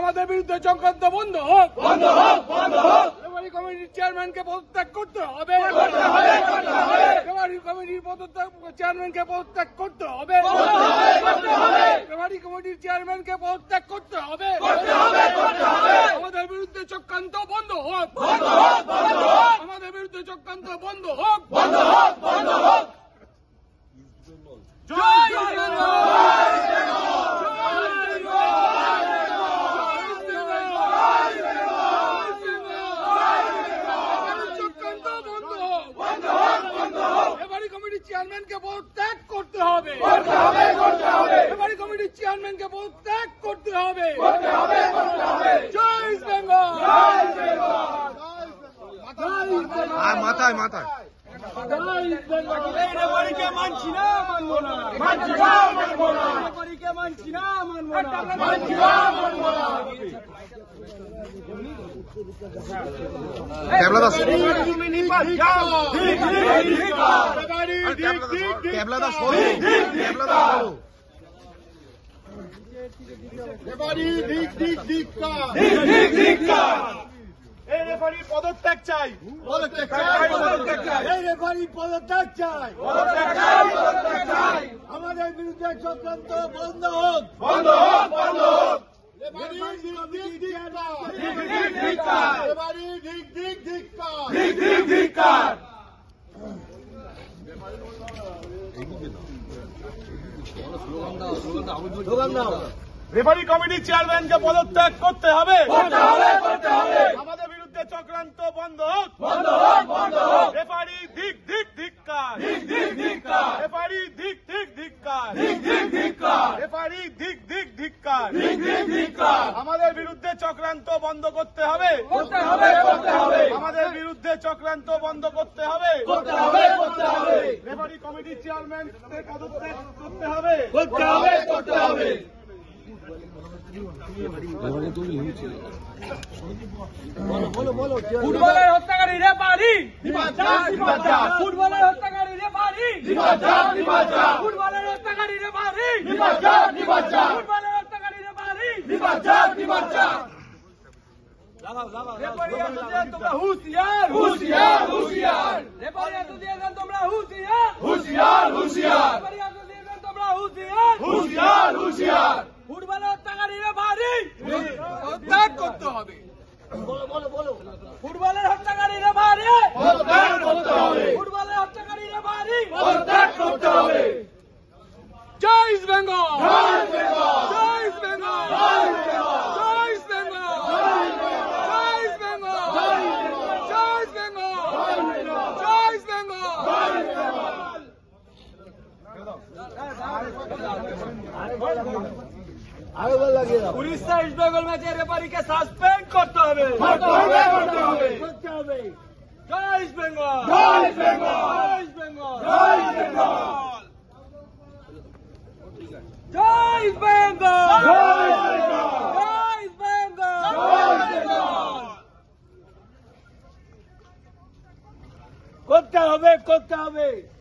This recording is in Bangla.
আমাদের বিরুদ্ধে চক্রান্ত বন্ধ হোক, বন্ধ হোক, বন্ধ হোক। রেফারি কমিটির চেয়ারম্যানকে পদত্যাগ করতে হবে, করতে হবে, করতে হবে। রেফারি কমিটির চেয়ারম্যানকে পদত্যাগ করতে হবে, করতে হবে, করতে হবে। রেফারি কমিটির চেয়ারম্যানকে পদত্যাগ করতে হবে, করতে হবে, করতে হবে। আমাদের বিরুদ্ধে চক্রান্ত বন্ধ হোক, বন্ধ হোক, বন্ধ হোক। আমাদের বিরুদ্ধে চক্রান্ত বন্ধ হোক, বন্ধ হোক, বন্ধ হোক। জয় বাংলা! চক্রান্ত বন্ধ হোক, বন্ধ হোক, বন্ধ হোক। রেফারি কমিটির চেয়ারম্যানকে পদত্যাগ করতে হবে, করতে হবে, করতে হবে। রেফারি কমিটির চেয়ারম্যানকে পদত্যাগ করতে হবে, করতে হবে, করতে হবে। জয় ইস্ট বেঙ্গল! জয় বেঙ্গল। মাথায় মাথায় রেফারিকে মানছি না, মানবো না, মানছি না, মানবো না। রেফারিকে মানছি না, মানবো না, মানছি না, মানবো না। ক্যাবলা দাস তুমি নিপাত যাও, ঠিক, ঠিক, ঠিক। ক্যাবলা দাস সরো, ক্যাবলা দাস সরো। ঠিক, ঠিক, ঠিক। এই রেফারি পদত্যাগ চাই, পদত্যাগ চাই, পদত্যাগ চাই। এই রেফারি পদত্যাগ চাই, পদত্যাগ চাই, পদত্যাগ চাই। আমাদের বিরুদ্ধে চক্রান্ত বন্ধ হোক, বন্ধ হোক, বন্ধ হোক। রেফারি ঠিক, ঠিক, ঠিক। রেফারি ধিক ধিক ধিক্কার। ঠিক, ঠিক, ঠিক। রেফারি কমিটির চেয়ারম্যানকে পদত্যাগ করতে হবে, করতে হবে, করতে হবে। আমাদের বিরুদ্ধে চক্রান্ত বন্ধ হোক, বন্ধ হোক, বন্ধ হোক। রেফারি ধিক ধিক ধিক্কার, ঠিক, ঠিক, ঠিক। রেফারি ধিক ধিক ধিক্কার, ঠিক, ঠিক, ঠিক। রেফারি ধিক ধিক ধিক্কার। ঠিক, ঠিক, ঠিক। আমাদের বিরুদ্ধে চক্রান্ত বন্ধ করতে হবে, করতে হবে, করতে হবে। আমাদের বিরুদ্ধে চক্রান্ত বন্ধ করতে হবে, করতে হবে, করতে হবে। রেফারি কমিটির চেয়ারম্যানকে পদত্যাগ করতে হবে, করতে হবে, করতে হবে। ফুটবলের হত্যাকারী রেফারি, নিবাজার, নিবাজার। ফুটবলের হত্যাকারী রেফারি, নিবাজার, নিবাজার। ফুটবলের হত্যাকারী রেফারি, নিবাজার, নিবাজার। ফুটবলের হত্যাকারী রেফারি। নিবাজার, নিবাজার। রেফারি অ্যাসোসিয়েশন তোমরা হুঁশিয়ার, হুঁশিয়ার, হুঁশিয়ার। রেফারি অ্যাসোসিয়েশন তোমরা হুঁশিয়ার, হুঁশিয়ার, হুঁশিয়ার। রেফারি অ্যাসোসিয়েশন তোমরা হুঁশিয়ার। হুঁশিয়ার, হুঁশিয়ার। ফুটবলের হত্যাকারী রেফারি পদত্যাগ করতে হবে, ফুটবলের হত্যাকারী রেফারি পদত্যাগ করতে হবে। ফুটবলের হত্যাকারী রেফারি পদত্যাগ করতে হবে। জয় ইস্ট বেঙ্গল! জয় বেঙ্গল। জয় ইস্ট বেঙ্গল! জয় বেঙ্গল। জয় ইস্ট বেঙ্গল! জয় বেঙ্গল। জয় ইস্ট বেঙ্গল! জয় বেঙ্গল। জয় ইস্ট বেঙ্গল! জয় বেঙ্গল। জয় ইস্ট বেঙ্গল! জয় বেঙ্গল। উড়িষ্যা ইস্ট বেঙ্গল ম্যাচের রেফারিকে সাসপেন্ড করতে হবে, করতে হবে, করতে হবে। জয় ইস্ট বেঙ্গল! জয় বেঙ্গল। জয় ইস্ট বেঙ্গল! জয় বেঙ্গল। জয় ইস্ট বেঙ্গল! জয় বেঙ্গল। জয় ইস্ট বেঙ্গল! জয় বেঙ্গল। করতে হবে, করতে হবে।